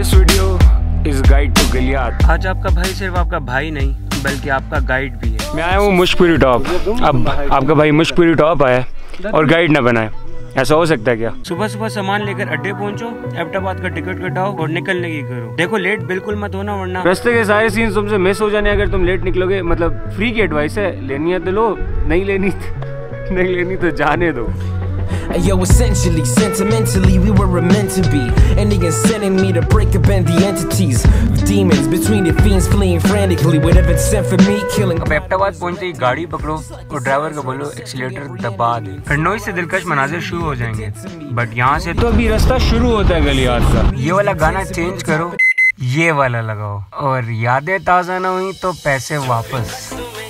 This video is guide to Galiyat. आज आपका भाई सिर्फ आपका भाई नहीं बल्कि आपका गाइड भी है। मैं आया हूँ मुश्कपुरी टॉप। अब आपका भाई मुश्कपुरी टॉप आया और गाइड ना बनाए, ऐसा हो सकता है क्या? सुबह सुबह सामान लेकर अड्डे पहुंचो, एबटाबाद का टिकट कटाओ और निकलने की करो। देखो लेट बिल्कुल मत होना वरना रास्ते के सारे सीन तुमसे मिस हो जाने अगर तुम लेट निकलोगे। मतलब फ्री की एडवाइस है, लेनी है तो लो, नहीं लेनी तो जाने दो। Yo, essentially, sentimentally, we were meant to be. Indians sending me to break up and the entities of demons between the fiends fleeing frantically. Whatever it's sent for me, killing. अब एबटाबाद पहुंचते ही गाड़ी पकड़ो और ड्राइवर को बोलो accelerator दबा दे। खरनोई से दिलकश मनाजिर शुरू हो जाएंगे, बट यहाँ से तो अभी रास्ता शुरू होता है गलियात का। ये वाला गाना चेंज करो, ये वाला लगाओ और यादें ताज़ा ना हुई तो पैसे वापस।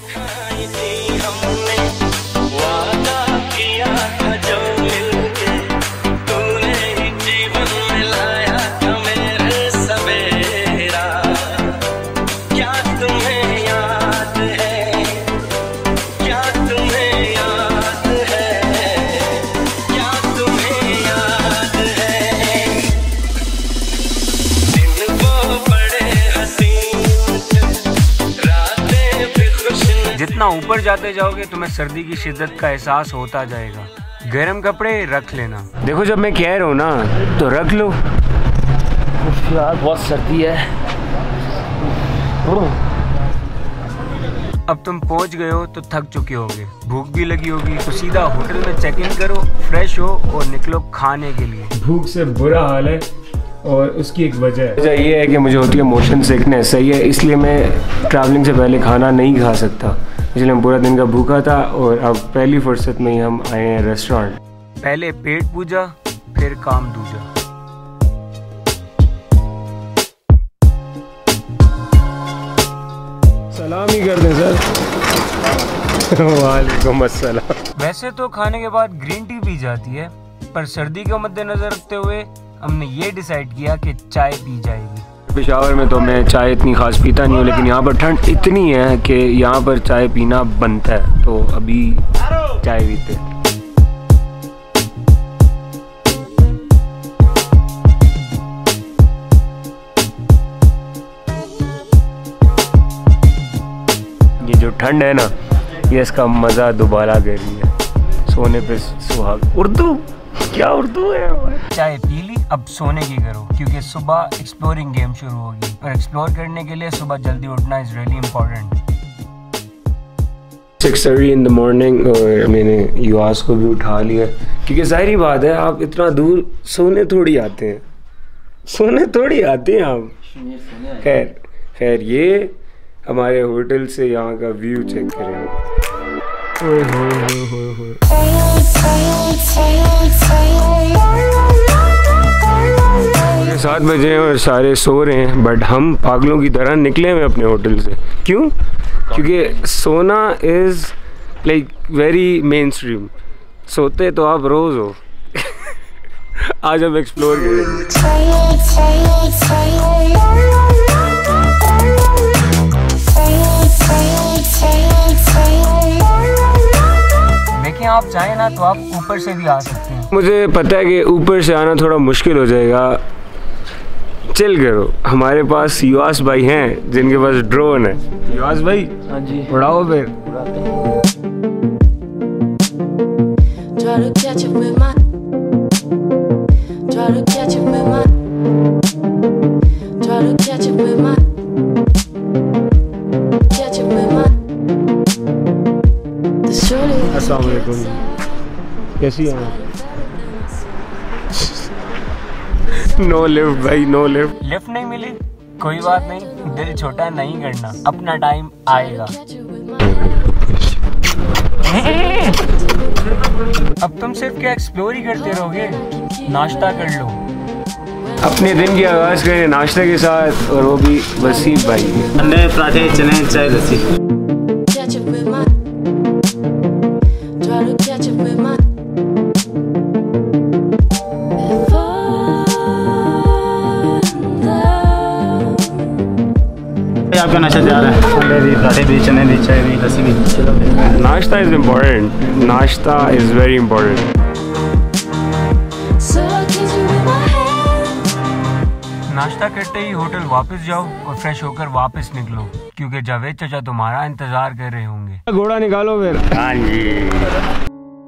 जितना ऊपर जाते जाओगे तुम्हें सर्दी की शिद्दत का एहसास होता जाएगा। गर्म कपड़े रख लेना। देखो जब मैं कह रहा हूँ ना तो रख लो यार, बहुत सर्दी है। अब तुम पहुंच गए हो तो थक चुके होगे, भूख भी लगी होगी, तो सीधा होटल में चेक इन करो, फ्रेश हो और निकलो खाने के लिए। भूख से बुरा हाल है और उसकी एक वजह ये है कि मुझे होती है मोशन सिकनेस। सही है, इसलिए मैं ट्रैवलिंग से पहले खाना नहीं खा सकता, इसलिए मैं पूरा दिन का भूखा था। और अब पहली फुर्सत में ही हम आए हैं रेस्टोरेंट। पहले पेट पूजा फिर काम दूजा। सलाम ही कर दें सर। वालेकुम अस्सलाम। वैसे तो खाने के बाद ग्रीन टी पी जाती है, पर सर्दी को मद्देनजर रखते हुए हमने ये डिसाइड किया कि चाय पी जाएगी। पेशावर में तो मैं चाय इतनी खास पीता नहीं हूँ, लेकिन यहाँ पर ठंड इतनी है कि यहाँ पर चाय पीना बनता है, तो अभी चाय पीते हैं। ये जो ठंड है ना, ये इसका मज़ा दोबारा कर रही है। सोने पे सुहाग। उर्दू क्या उर्दू है? चाय पी ली, अब सोने की करो क्योंकि सुबह एक्सप्लोरिंग गेम शुरू होगी और एक्सप्लोर करने के लिए सुबह जल्दी उठना is really important. 6:30 in the morning और मैंने युवास को भी उठा लिया क्योंकि जाहिर बात है आप इतना दूर सोने थोड़ी आते हैं आप। खैर ये हमारे होटल से यहाँ का व्यू चेक करें। ओए होए 7 बजे और सारे सो रहे हैं, बट हम पागलों की तरह निकले हुए अपने होटल से। क्यों? क्योंकि सोना is like very mainstream. सोते तो आप रोज़ हो। आज हम एक्सप्लोर करेंगे। देखिए आप चाहें ना तो आप ऊपर से भी आ सकते हैं। मुझे पता है कि ऊपर से आना थोड़ा मुश्किल हो जाएगा। चिल करो, हमारे पास युवास भाई हैं जिनके पास ड्रोन है। युवास भाई, हाँ जी, उड़ाओ फिर। अस्सलाम वालेकुम, कैसी हैं? नो लिफ्ट भाई, नो लिफ्ट। लिफ्ट नहीं मिली कोई बात नहीं, दिल छोटा नहीं करना, अपना टाइम आएगा। अब तुम सिर्फ क्या एक्सप्लोर ही करते रहोगे, नाश्ता कर लो। अपने दिन की आगाज़ करें नाश्ते के साथ, और वो भी वसीम भाई। अंडे पराठे, चने, चाय, लस्सी। आपका नाश्ता तैयार है, अंडे भी, पराठे भी, चने भी, चाय भी, लस्सी भी। चलो नाश्ता इज़ इम्पोर्टेंट, नाश्ता इज़ वेरी इम्पोर्टेंट। नाश्ता करते ही होटल वापस जाओ और फ्रेश होकर वापस निकलो, क्योंकि जावेद चाचा तुम्हारा इंतजार कर रहे होंगे। घोड़ा निकालो फिर। हाँ जी।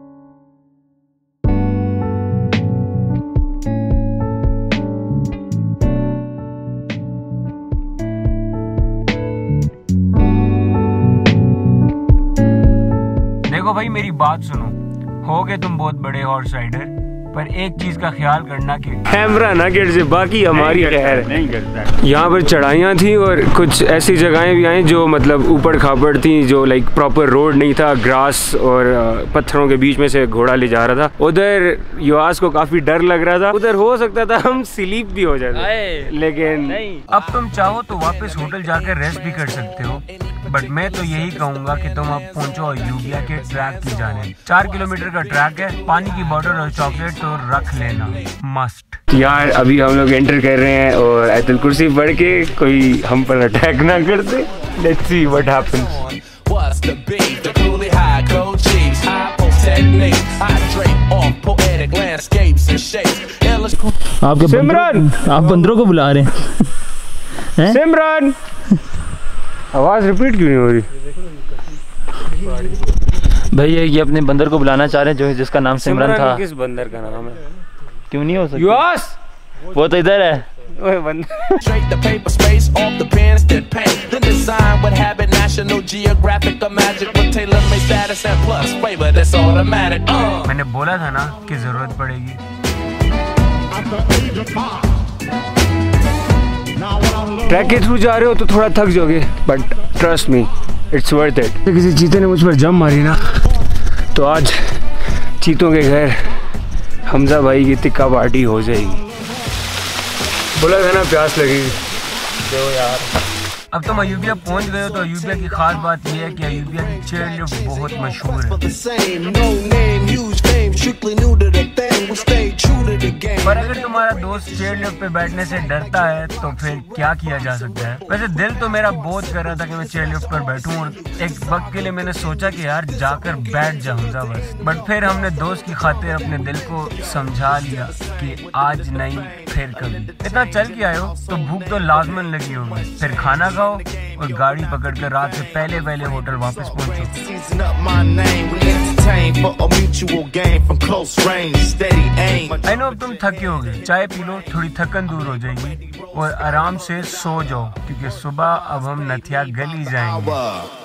देखो भाई मेरी बात सुनो, हो गए तुम बहुत बड़े हॉर्स राइडर, पर एक चीज का ख्याल करना कि कैमरा ना गिर से, बाकी हमारी खैर। नहीं करता। यहाँ पर चढ़ाइयाँ थी और कुछ ऐसी जगहें भी आई जो मतलब ऊपर खापड़ थी, जो लाइक प्रॉपर रोड नहीं था, ग्रास और पत्थरों के बीच में से घोड़ा ले जा रहा था। उधर युवास को काफी डर लग रहा था, उधर हो सकता था हम स्लीप भी हो जाते, लेकिन अब तुम चाहो तो वापस होटल जाकर रेस्ट भी कर सकते हो, बट मैं तो यही कहूंगा कि तुम अब पहुंचो यूबिया के ट्रैक की जाने। 4 किलोमीटर का ट्रैक है, पानी की बोतल और चॉकलेट तो रख लेना मस्ट। यार अभी हम लोग एंटर कर रहे हैं और आयतुल कुर्सी पढ़ के कोई हम पर अटैक ना कर दे। Let's see what happens. What's the beat? The coolie high, cold cheese, high technique, I drape off poetic landscapes and shapes. आपके सिमरन, आप बंदरों को बुला रहे हैं? सिमरन, आवाज रिपीट क्यों नहीं हो रही? भैया ये अपने बंदर को बुलाना चाह रहे हैं, जो जिसका नाम सिमरन था। किस बंदर का नाम है? क्यों नहीं हो सकता? युवास, वो तो इधर है। ओए बंदर। Straight the paper space off the pens that paint. The design would have it National Geographic or magic with tailor-made status and plus flavor that's automatic. मैंने बोला था ना कि जरूरत पड़ेगी। ट्रैक के थ्रू जा रहे हो तो थोड़ा थक जाओगे, but trust me it's worth it. किसी चीते ने मुझ पर जम मारी ना, तो आज चीतों के घर हमजा भाई की टिक्का पार्टी हो जाएगी। बोला था ना प्यास लगेगी। दो यार। अब तुम अयूबिया पहुंच गए हो, तो अयूबिया की खास बात यह है कि अयूबिया की चेयर लिफ्ट बहुत मशहूर है। पर अगर तुम्हारा दोस्त चेयर लिफ्ट पे बैठने से डरता है तो फिर क्या किया जा सकता है? वैसे दिल तो मेरा बहुत कर रहा था कि मैं चेयर लिफ्ट पर बैठूं, और एक वक्त के लिए मैंने सोचा कि यार जाकर बैठ जाऊंगा बस, बट फिर हमने दोस्त की खातिर अपने दिल को समझा लिया कि आज नहीं फिर कभी। इतना चल के आए हो तो भूख तो लाजमन लगी होगी, फिर खाना खाओ और गाड़ी पकड़कर रात से पहले होटल वापस पहुंचो। आई नो अब तुम थके होगे, चाय पी लो, थोड़ी थकन दूर हो जाएगी और आराम से सो जाओ, क्योंकि सुबह अब हम नथिया गली जाएंगे।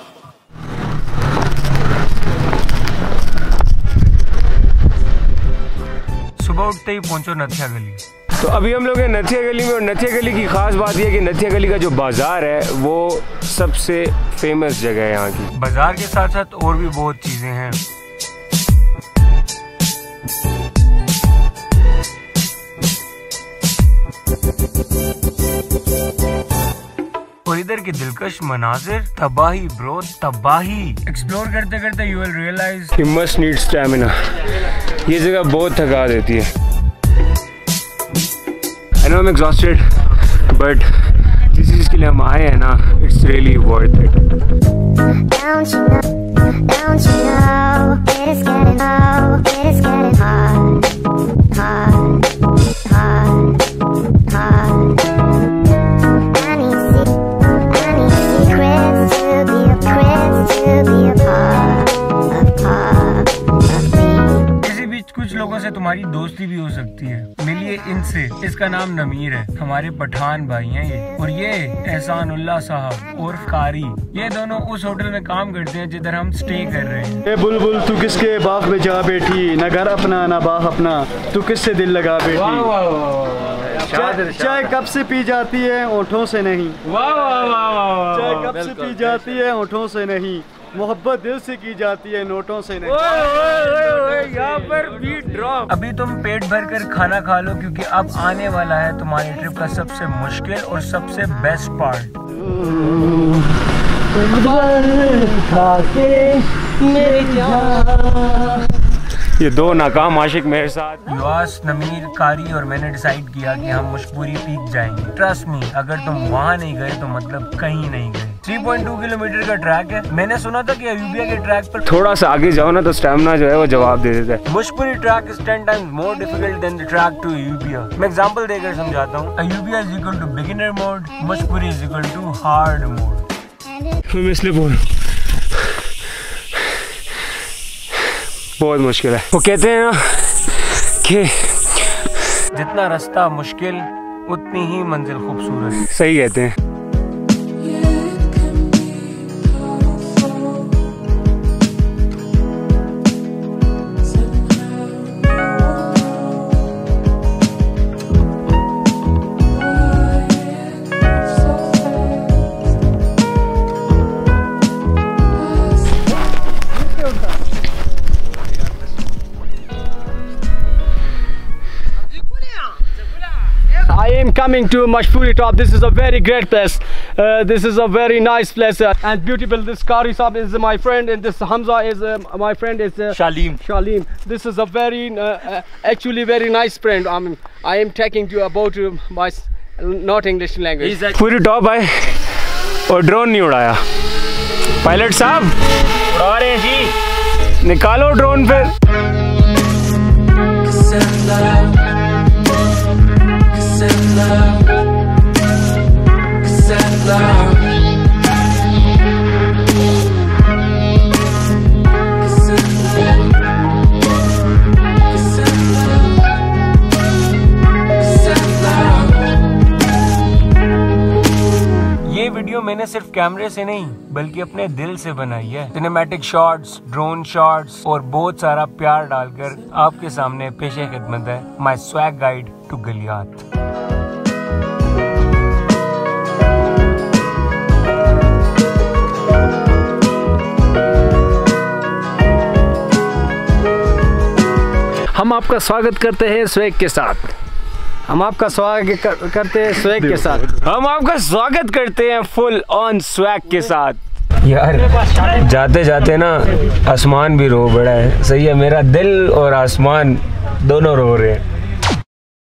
सुबह उठते ही पहुंचो नथिया गली। तो अभी हम लोग हैं नथिया गली में, और नथिया गली की खास बात यह है कि नथिया गली का जो बाजार है वो सबसे फेमस जगह है यहाँ की। बाजार के साथ साथ और भी बहुत चीजें हैं। और इधर के दिलकश मनाजिर, तबाही ब्रो तबाही। एक्सप्लोर करते करते you will realise you must need stamina. ये जगह बहुत थका देती है। I know I'm exhausted, but जिस चीज़ के लिए हम आए हैं ना, it's really worth it. Don't you know, it is getting hard, hard, hard. I need secrets to be a part of me. इसी बीच कुछ लोगों से तुम्हारी दोस्ती भी हो सकती है, मिलिए इनसे। इसका नाम नमीर है, हमारे पठान भाई हैं ये, और ये एहसानुल्लाह साहब और कारी, ये दोनों उस होटल में काम करते हैं जिधर हम स्टे कर रहे हैं। ए बुलबुल तू किसके बाग में जा बैठी, ना घर अपना ना बाग अपना, तू किससे दिल लगा बैठी। चाय कब से पी जाती है होठों से नहीं, चाय कब से पी जाती है होठों से नहीं, मोहब्बत दिल से की जाती है नोटों से नहीं। यहाँ पर बीट ड्रॉप। अभी तुम पेट भर कर खाना खा लो, क्योंकि अब आने वाला है तुम्हारी ट्रिप का सबसे मुश्किल और सबसे बेस्ट पार्ट। ये दो नाकाम आशिक मेरे साथ, युवास, नमीर, कारी और मैंने डिसाइड किया कि हम मुशपूरी पीक जाएंगे। ट्रस्ट मी, अगर तुम वहाँ नहीं गए तो मतलब कहीं नहीं गए। 3.2 किलोमीटर का ट्रैक है। मैंने सुना था कि अयूबिया के ट्रैक पर थोड़ा सा आगे जाओ ना तो स्टैमिना जो है वो जवाब दे देता है। Mushkpuri track is 10 times more difficult than the track to Ayubia. मैं एग्जांपल देकर समझाता हूँ। Ayubia is equal to beginner mode, Mushkpuri is equal to hard mode. मैं इसलिए बोल रहा हूँ बहुत मुश्किल है। वो कहते हैं ना कि जितना रास्ता मुश्किल उतनी ही मंजिल खूबसूरत। सही कहते हैं। I am coming to Mashpuri Top. This is a very great place. This is a very nice place and beautiful. This Qari Sahib is my friend, and this Hamza is my friend. Is Shalim. Shalim. This is a very actually very nice friend. I am talking to you about my not English language. पूरी top आए और drone नहीं उड़ाया। Pilot साहब उड़ा रहे हैं जी। निकालो ड्रोन फिर। ये वीडियो मैंने सिर्फ कैमरे से नहीं बल्कि अपने दिल से बनाई है। सिनेमैटिक शॉट्स, ड्रोन शॉट्स और बहुत सारा प्यार डालकर आपके सामने पेशे खिदमत है my swag guide to Galiyat. हम आपका स्वागत करते हैं स्वैग के साथ। हम आपका स्वागत करते हैं स्वैग के साथ। हम आपका स्वागत करते हैं फुल ऑन स्वैग के साथ। यार जाते जाते ना आसमान भी रो बड़ा है। सही है, मेरा दिल और आसमान दोनों रो रहे हैं।